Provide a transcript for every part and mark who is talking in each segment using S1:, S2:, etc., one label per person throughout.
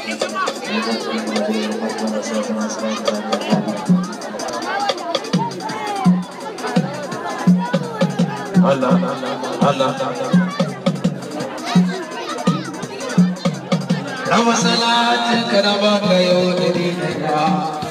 S1: رب صلاتك ربك يودينا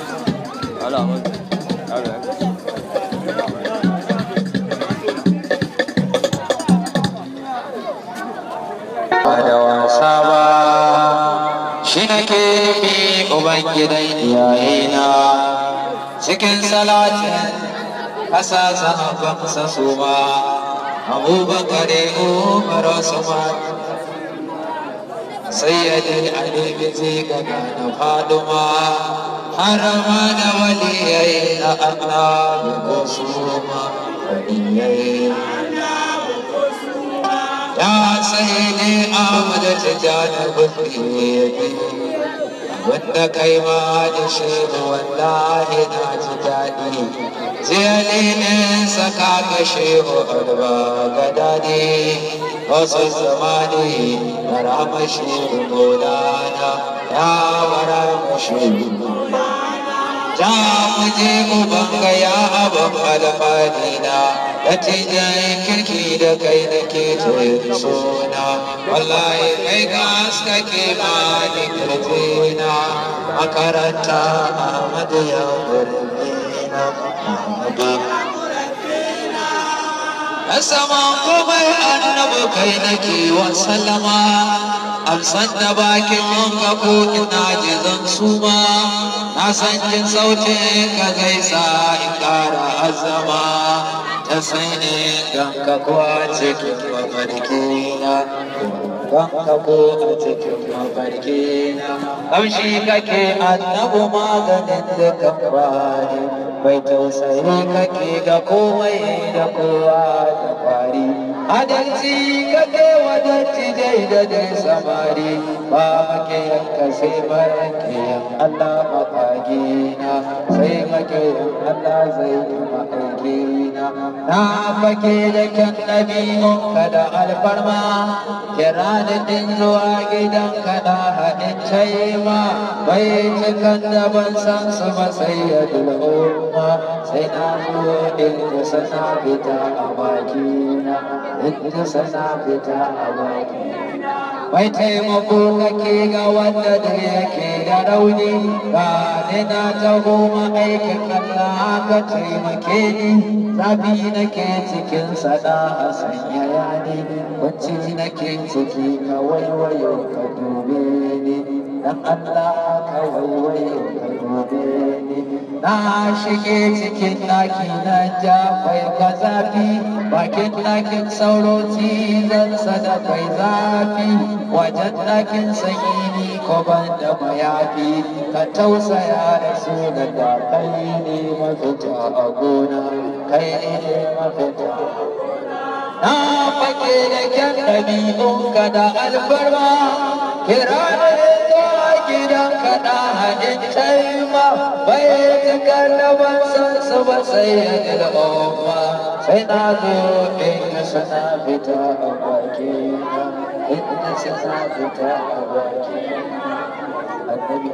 S1: da wasa ba shi nake nufi ubangidan iyayena cikin salatin kasa sahabbansa su ma abubakar umar usman sayyidin ali bizi gaga na faduma harama da waliyai na annabi kusuma waliyai ya sayyidi ahmad tijani bulli wanda kai ma da shi wallahi na ji daɗi ziyalinin saka ka shehu alba ga daɗi wasu zamani barama shehu maulana ya barama shehu ja mu je uban ga ya abin alfanina da tijayen kirki da kai nake jin suna wallahi kai gaska ke mani kirjina makaranta ahmadu ya burgina na saman komai annabi kai nake wasallama amsan da bakin wanka ko ina jizan suma na san jin sautin ka gaisa in ƙara azama ta sani ganka ko a cikin mafarkina ganka ko a cikin mafarkina kamshi kake annabu maganin dukan bani bai tausayi kake ga komai da kowa da kwari adalci kake wadanci dai da dai samari ba make yanka sai barake yan Allah makagina sai make yan Allah zai yi ma'aikina na fake da kyan ɗabi'unka da alfarma kira da ɗin zuwa gidanka na haɗin caima bai cikan da ban san su ba sai ya dul'umma sai na zo inda sana fita a bakina inda sana fita a bakina bai taimako kake ga wanda da yake da rauni ba ni na taho aikin Allah ka taimake ni zabi nake cikin sada a sanyaya ni bacci nake ciki ka waiwayo ka dube ni dan Allah ka waiwayo ka dube ni na shige cikin ɗaki na ja bai ka zafi bakin ɗakin sauro cizon da kai zafi wajen ɗakin sanyi ni ko ban da mayafi ka tausaya da su da kai ne mafita a gona kai ne mafita na fake da kyan ɗabi'unka da alfarma kira da gidan kaɗa haɗin taima bai cikar da ban san su ba sai ya al'umma sai na zo inda sana fita a bakina inda sana fita a bakina annabi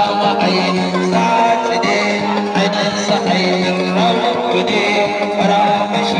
S1: Para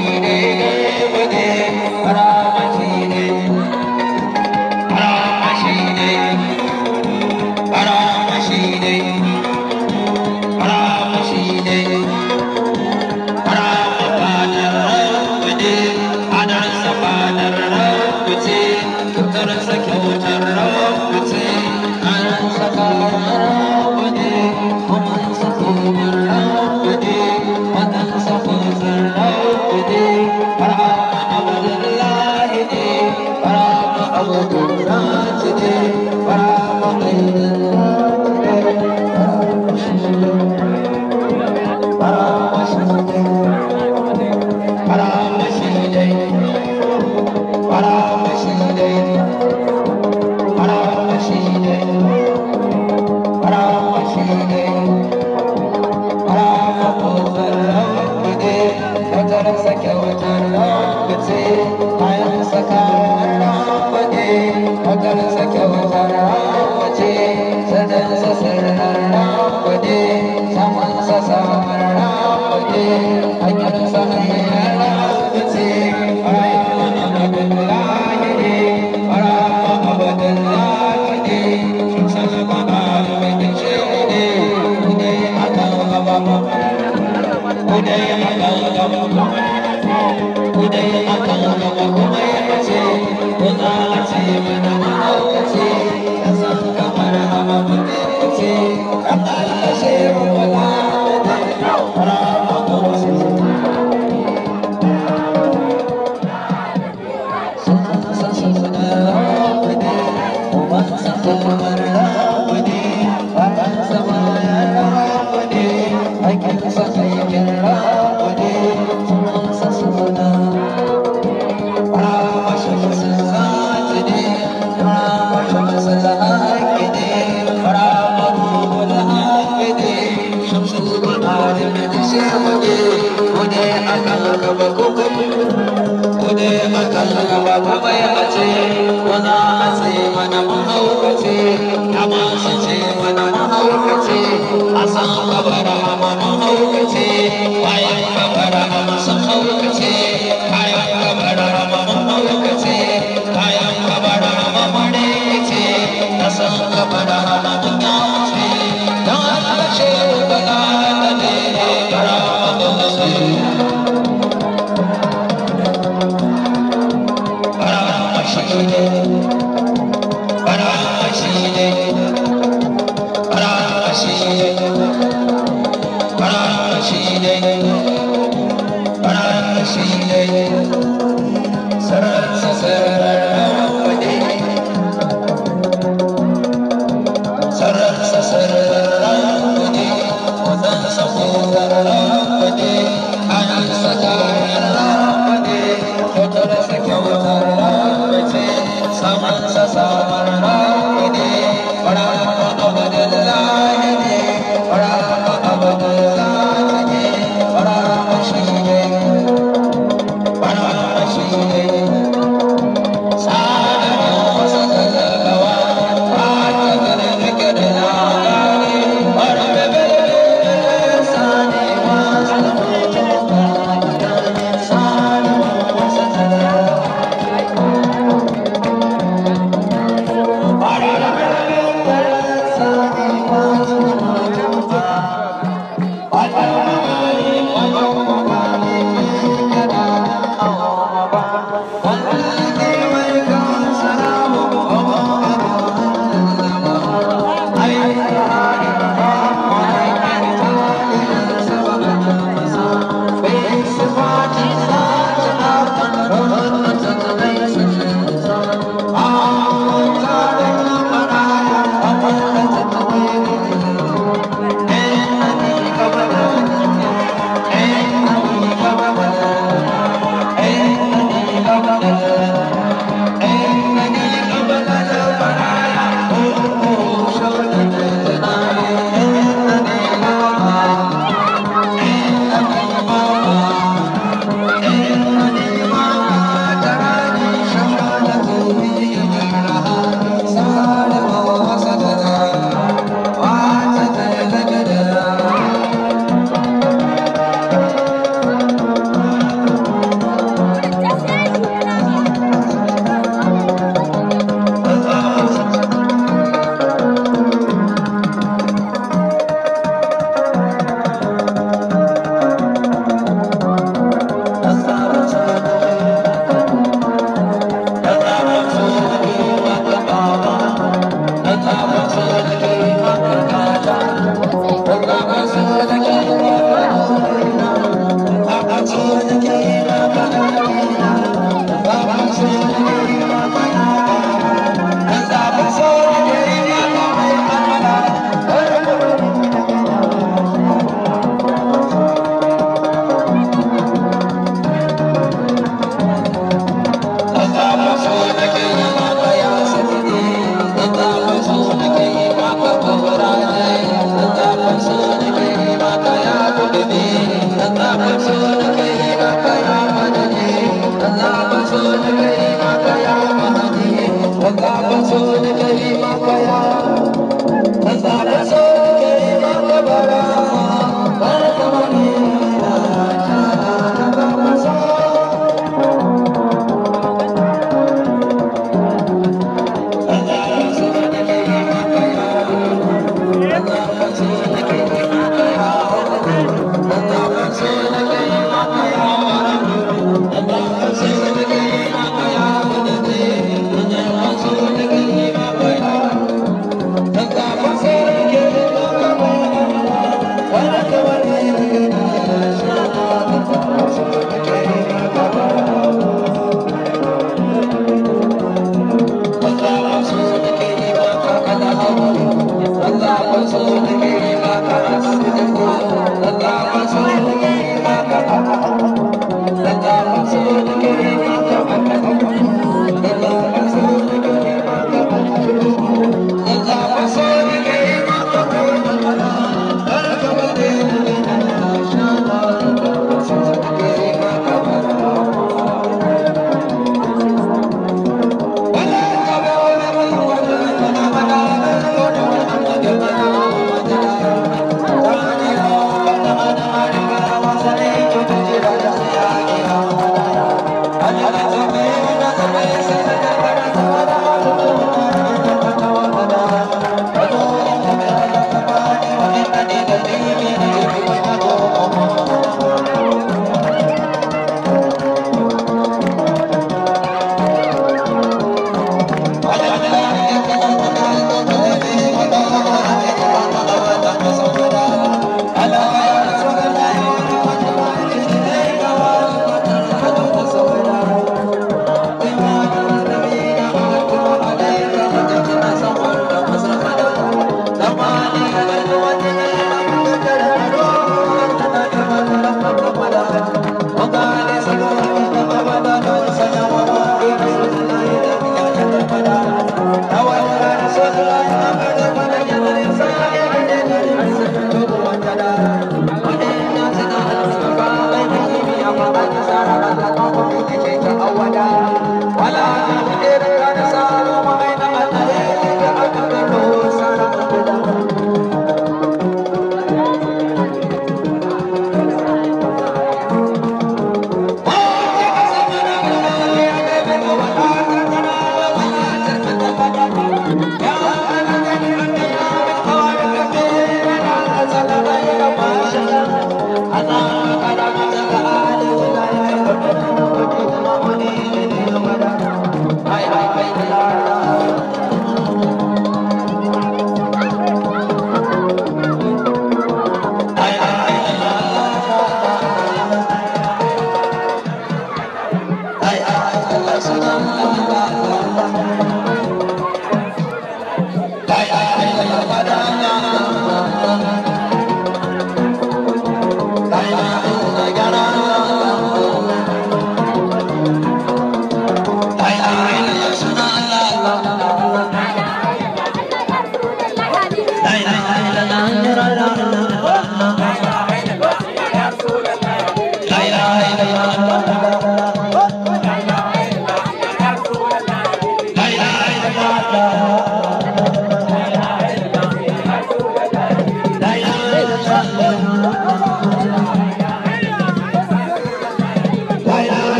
S1: Para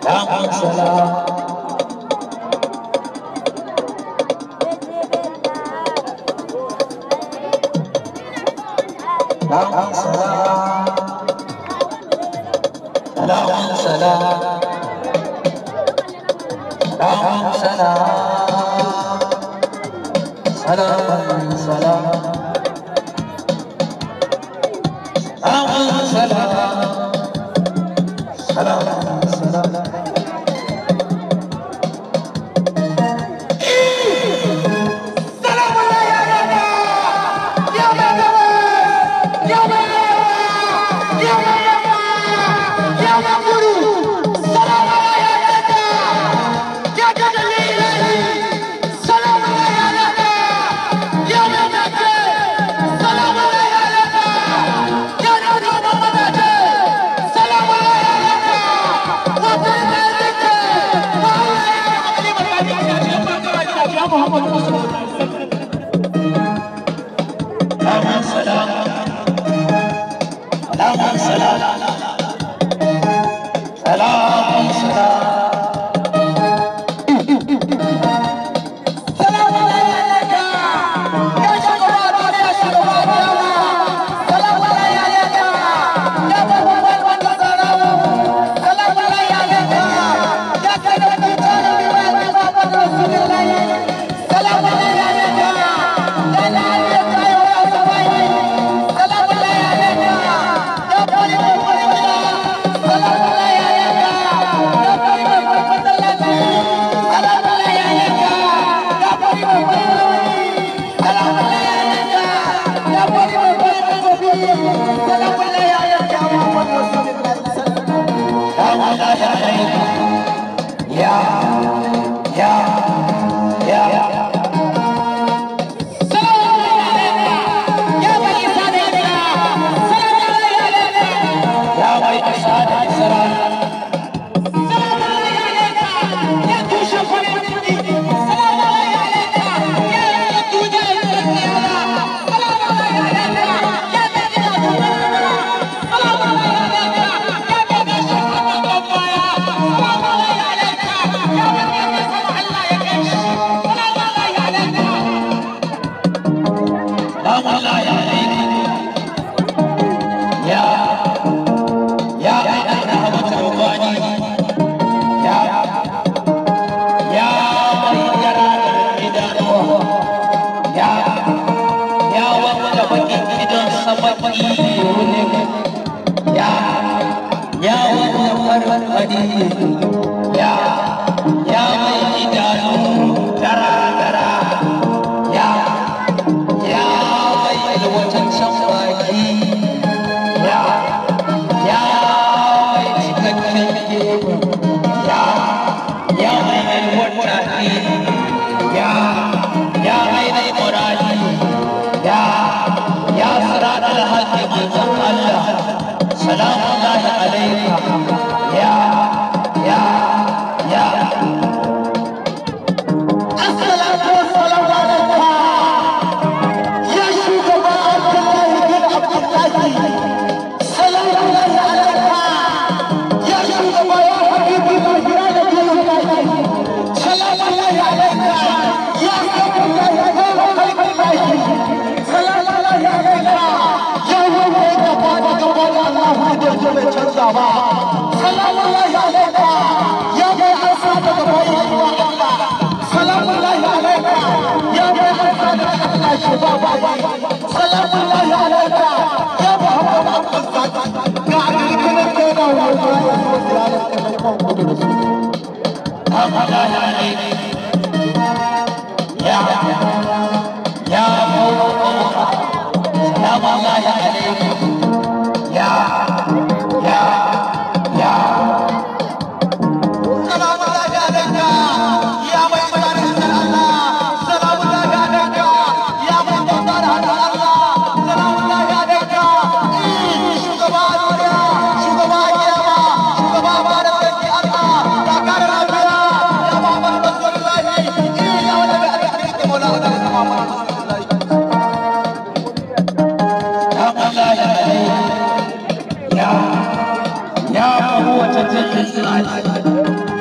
S2: يا قوة الإسلام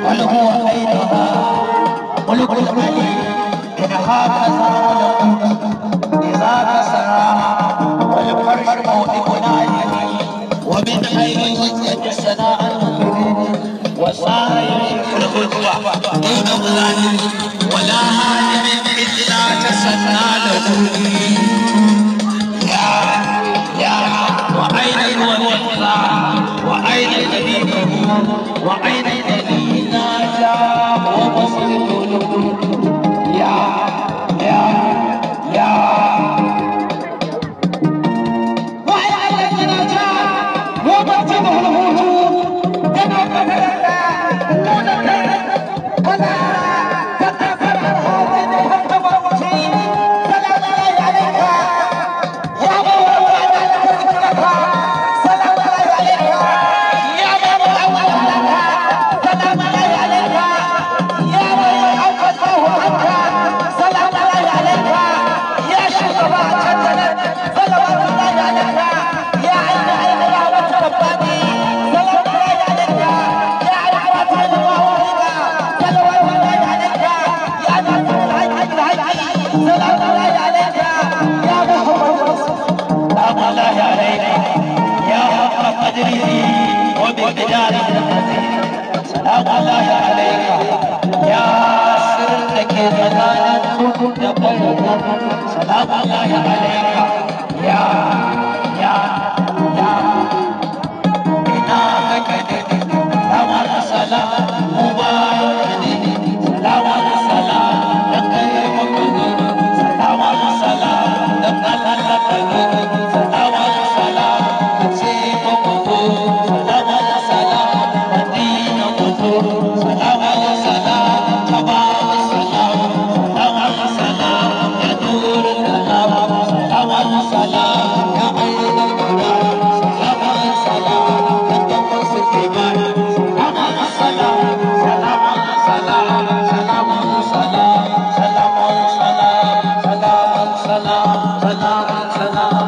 S1: بل هو أيضا ملك العلي إن هكذا ملكوت إذا كسرها والفرش موضع نعيم ومن خير وجد سناء وصائر الخطوة دون ظلام ولا هادم إلا تسنى له يا وأين الوفا وأين الذي وأين الذي ناجى وبصرت يا سلام الله عليك يا سرك سلام الله عليك يا إناك سلام السلام مبارك سلام السلام لقيمك سلام السلام لقلقك سلام السلام تسيبك سلام السلام سلام السلام تبارك السلام سلام السلام يا نور الكلام سلام السلام يا عين الكلام سلام السلام يا قمص الإيمان سلام السلام سلام السلام سلام السلام سلام السلام سلام السلام سلام السلام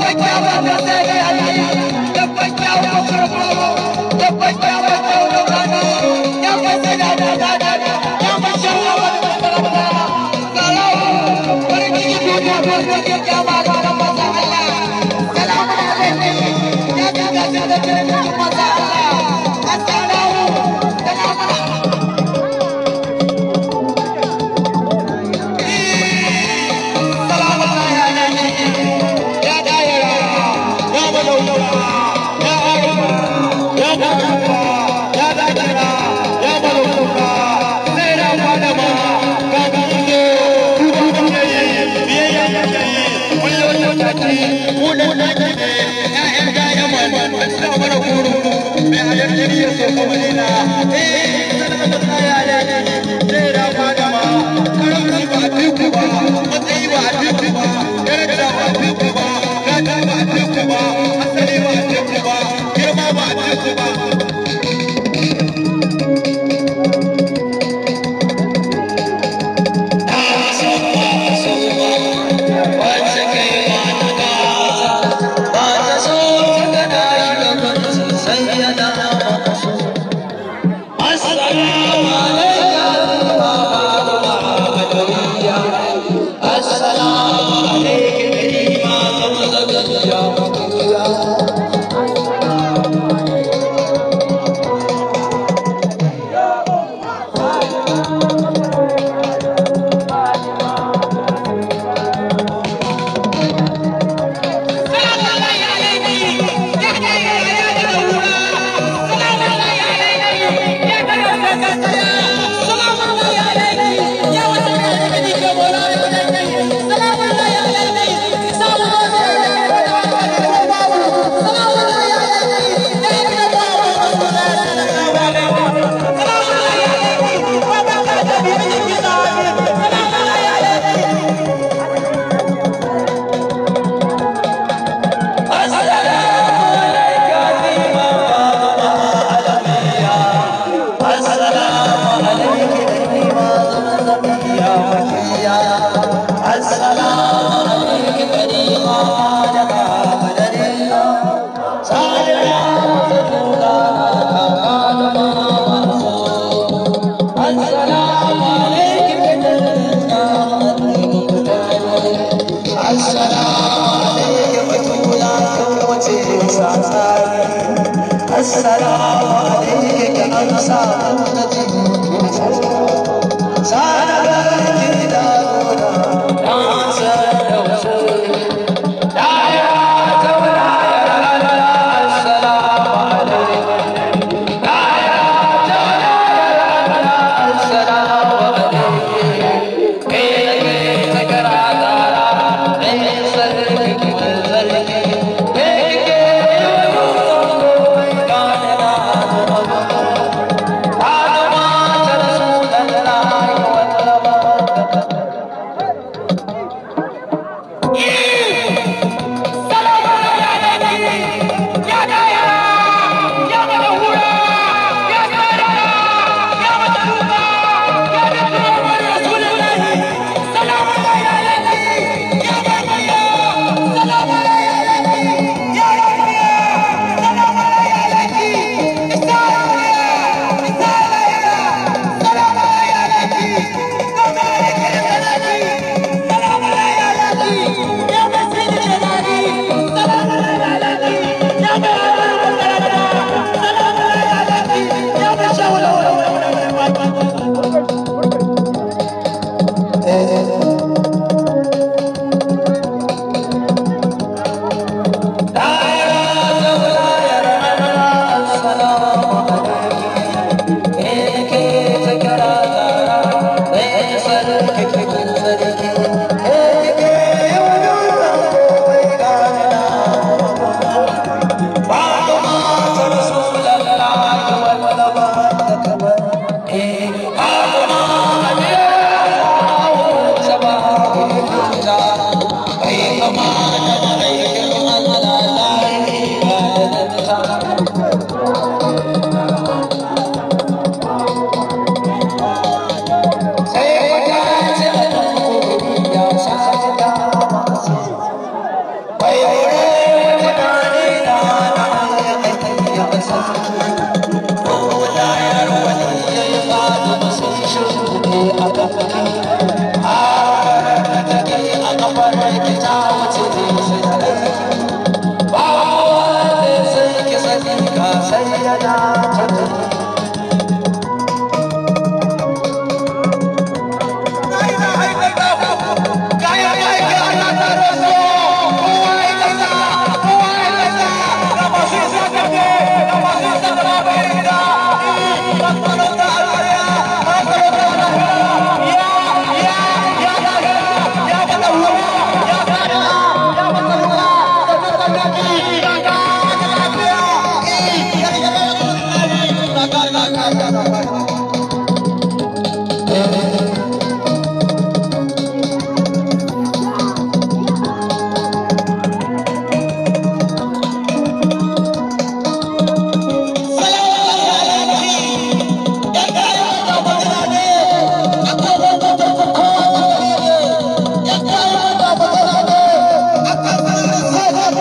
S1: Adama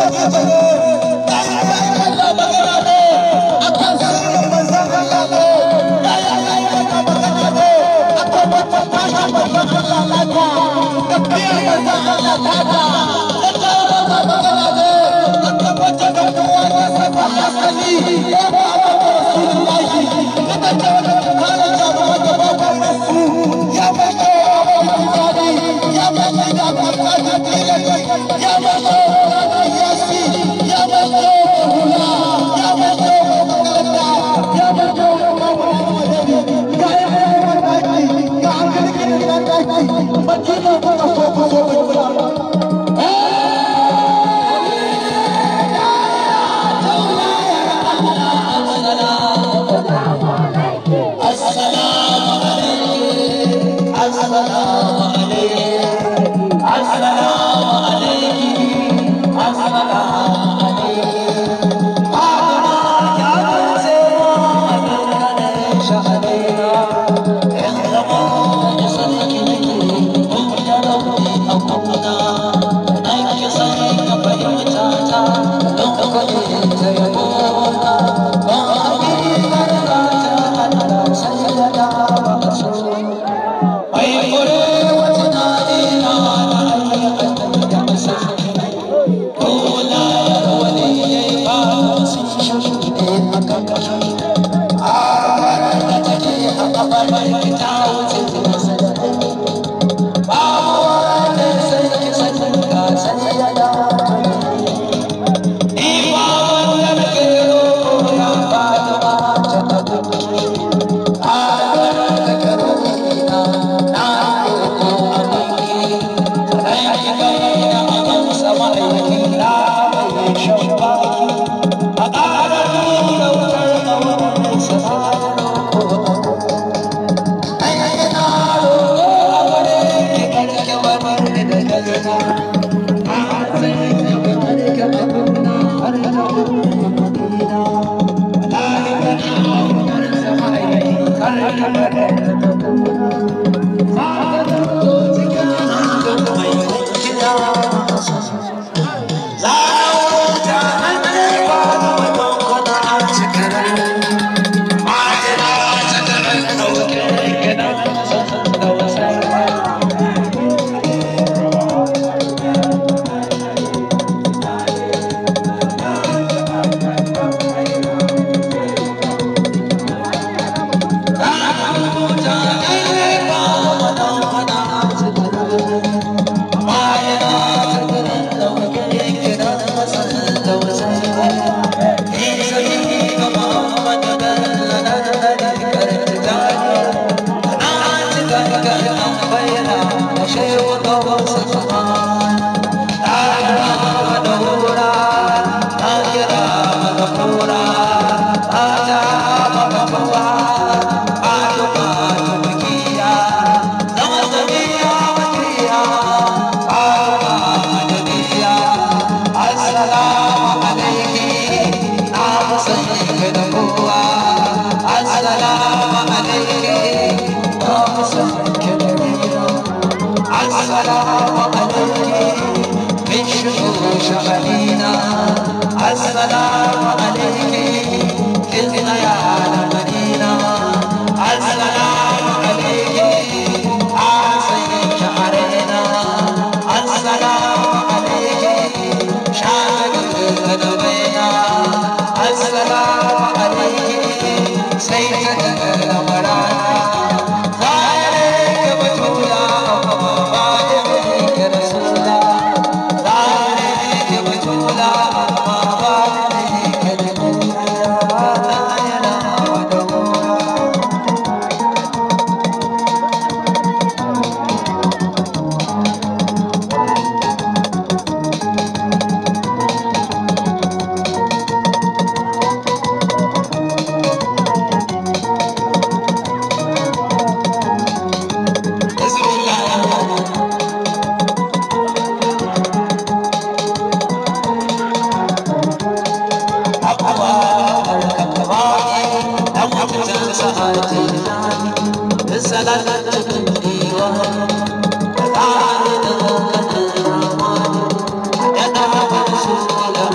S1: Salat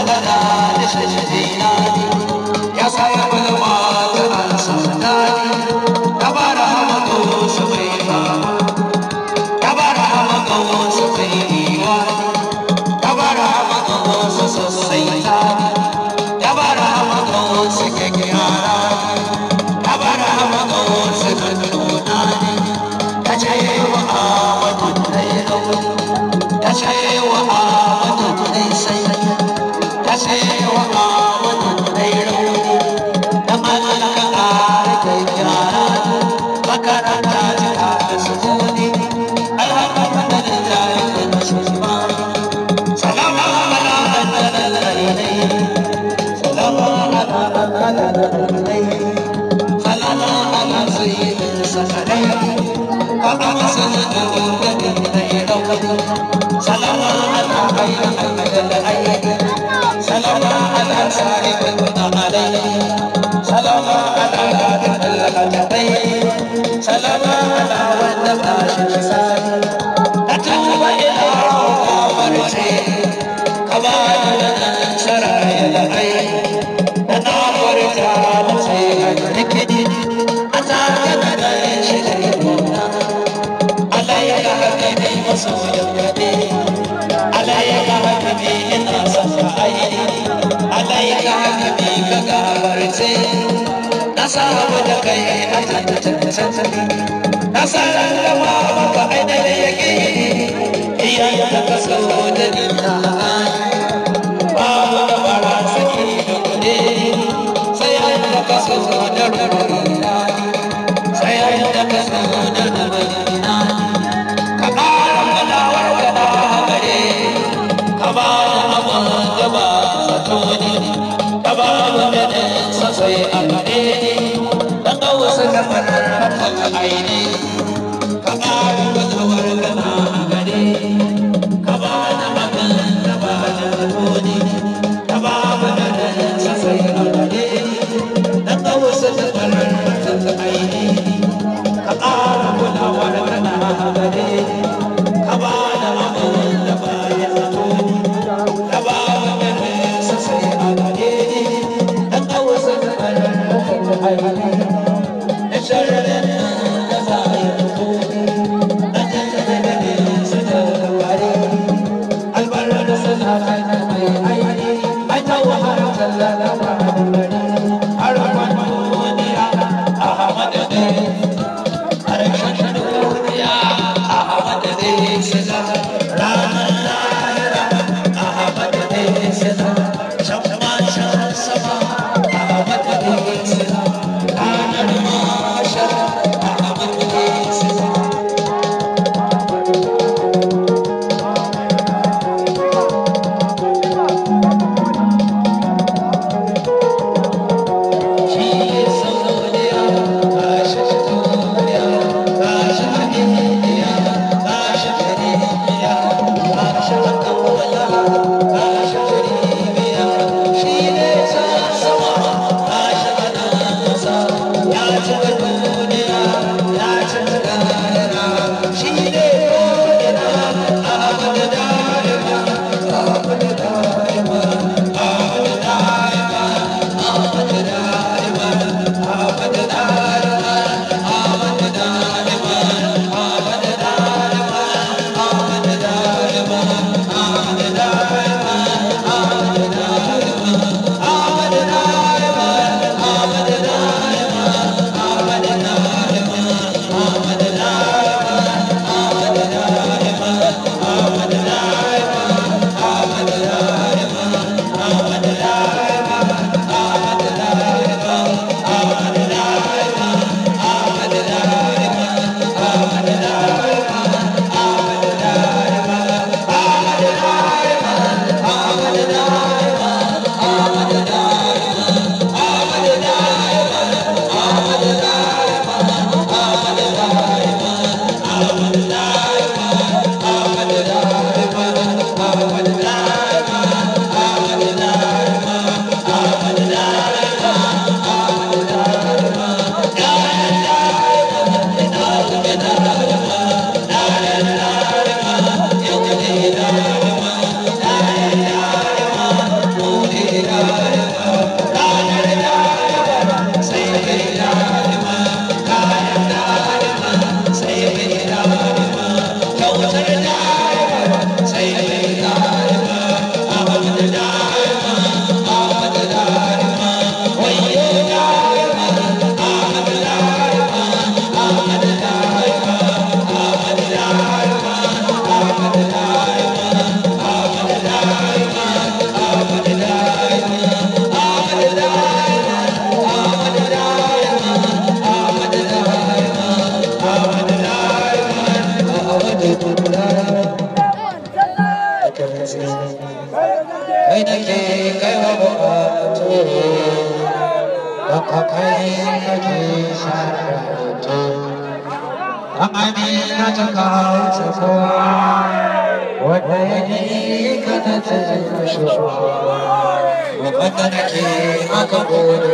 S1: magana da shashina ya sa ya bulma ta ansa dani ya bara hamadu su bai fama ya bara hamadu su bai yiwa ya bara hamadu su sosai tani ya bara hamadu su kyakkyara ya bara hamadu su kadduna ne ya ce wa amadu dai rauni ya ce wa amadu dai sai ya ce wa amadu dai rauni da malaka ƙara kyakkyara makaranta jika da su joni alhamdulillah ya kuma shi ma salamu ala alalalalai salamu ala alalalalai salamu ala sayyidin sakarai kaka masanin da ya rauni salamu ala alalalalai salamu ala sahibin alai salamu ala alalalalai salamu ala wanda ba shi misali na tuba ila kawarce ka ba da saraya da ai da na furta da sai a rikidi a taka da rai shi da imona Allah ya ga habibi masoyan gabe Allah ya ga habibi ina son ka aini Allah ya ga habibi ka gabarce na samu da kai a tantance na sanar da ma maka aina da yake iyayen da ka so da nina babu da bara saki da kuɗi sai an da ka so da rurina sai an da ka so da rubarina ka ƙara malawar gada gare ka ba da abin da ba zato ne ka ba da ganin sasai a gare da ƙawasa da farar haka aini ka ƙara malawar gada gare ka ba da abin da ba zato ne ka ba da ganin sasai a gare da ƙawasa da farar haka aini ka ƙara malawar gada gare ka ba da abin da ba zato ne ka ba da ganin sasai a gare da ƙawasa da farar haka aini da sharrin da za kai wa buƙatu don kai kake sarrafa amina ta kawo kowa wanda ya yi ka ta tsaye shi wanda nake maka gode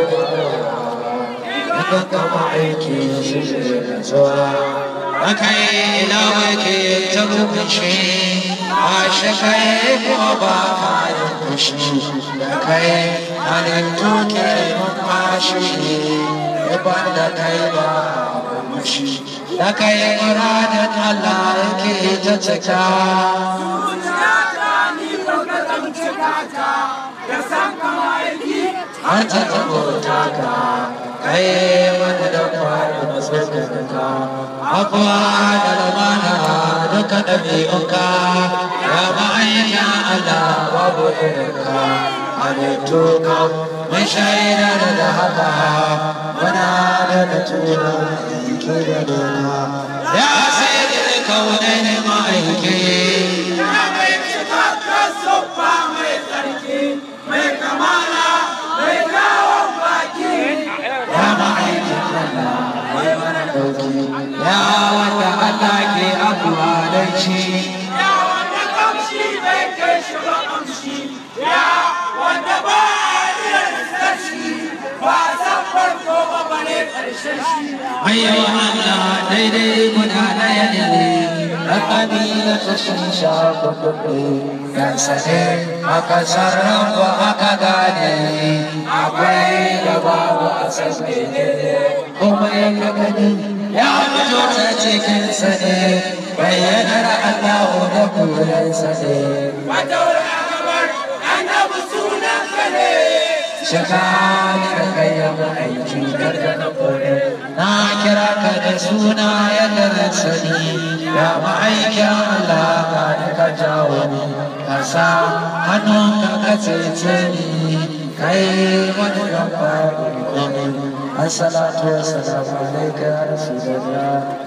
S1: ka kama aiki shi ne zuwa aka yi lawa ke ta rubuce a shi kai kuma ba ka yi kushi da kai halittu ke numfashi ba da kai ba mushi da kai muradin Allah yake ta cika har ta tabbata ka kai wanda da kwari masu kanka afuwa da lamana duka ɗabi'unka ya ma'aika Allah babu irinka halittu ka mun shaidar da haka muna da tuna ke da dona ya sai da kaunai ne ma'aiki ya mai cikakken siffa mai tsarki mai kamala mai kawon baki ya ma'aikin Allah mai mana dauki ya wanda Allah ke abuwa da shi ya wanda kamshi bai kai shi ba kamshi ya wanda ba iya sashi ba san farko ba bane karshen shi ayyo Allah daidai guda ɗaya ne rakabila ta sun sha kuɗi dan sane aka sarrafa aka gane akwai da babu a sassaye kuma ya gani ya fito ta cikin sane bayyanar Allah da kuren sane wata wuri a gabar annabi sunan kane shekani da kayan aiki gargana kore na kira ka da suna yadda sani ya ma'aikin Allah ka da ka jawo ni ka sa hannunka ka cece ni kai wani gaba da assalatu wassalamu alaika ya rasulullah